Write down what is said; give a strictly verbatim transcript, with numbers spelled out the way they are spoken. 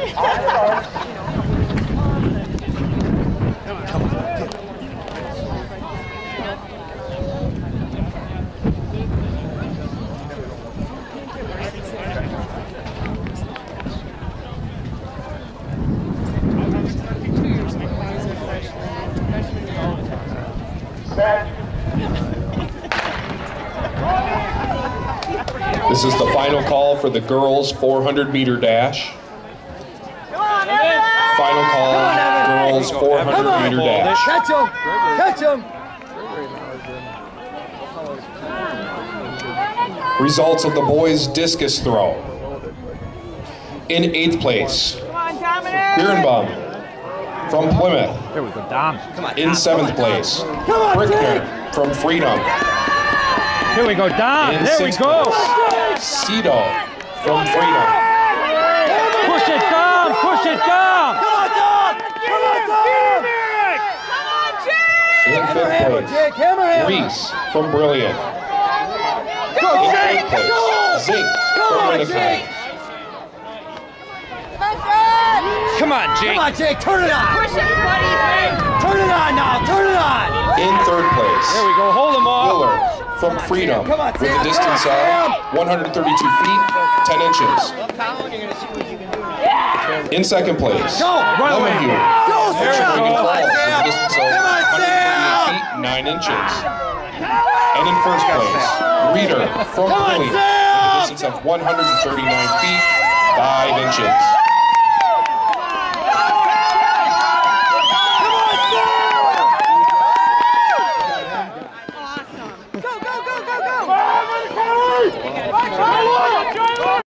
This is the final call for the girls' four hundred meter dash. Final call, girls' four hundred meter dash. Catch him! Catch him! Results of the boys' discus throw. In eighth place, Birnbaum from Plymouth. In seventh place, Brickner from Freedom. Here we go, Dom. In there we go. Place, Cito from Freedom. Push it, Dom. Push it, Dom. Come on, Dom. Come on, Dom. Come on, Jake. In fifth place, Reese from Brilliant. Go, In Jake. eighth place, Go. Zink Come from on, Winnipeg. Come on, Jake. Come on, Jake. Turn it on. Push it, buddy. Turn it on now. Turn it on. In third place, There we go. Hold them all. Willard from Freedom Come on, with Sam. a distance Come on, of one hundred thirty-two feet, ten inches. In second place, Go. Run away. Lemahue Go, from Sam. Sheboygan Come on, Falls with a Sam. distance of Come on, one hundred thirty-eight Sam. feet, nine inches. And in first place, Reeder from Come on, Philly with Sam. a distance of one hundred thirty-nine feet, five inches.